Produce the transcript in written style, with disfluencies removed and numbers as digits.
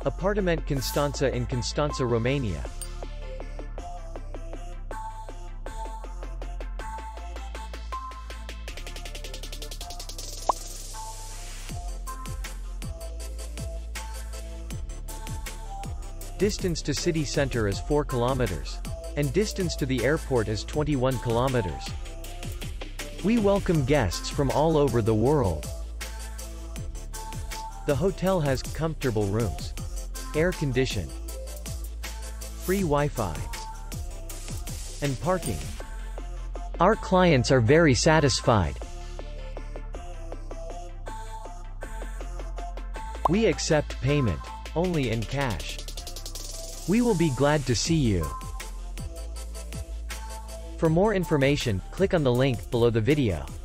Apartament Constanta in Constanța, Romania. Distance to city center is 4 kilometers. And distance to the airport is 21 kilometers. We welcome guests from all over the world. The hotel has comfortable rooms, air condition, free Wi-Fi, and parking. Our clients are very satisfied. We accept payment only in cash. We will be glad to see you. For more information, click on the link below the video.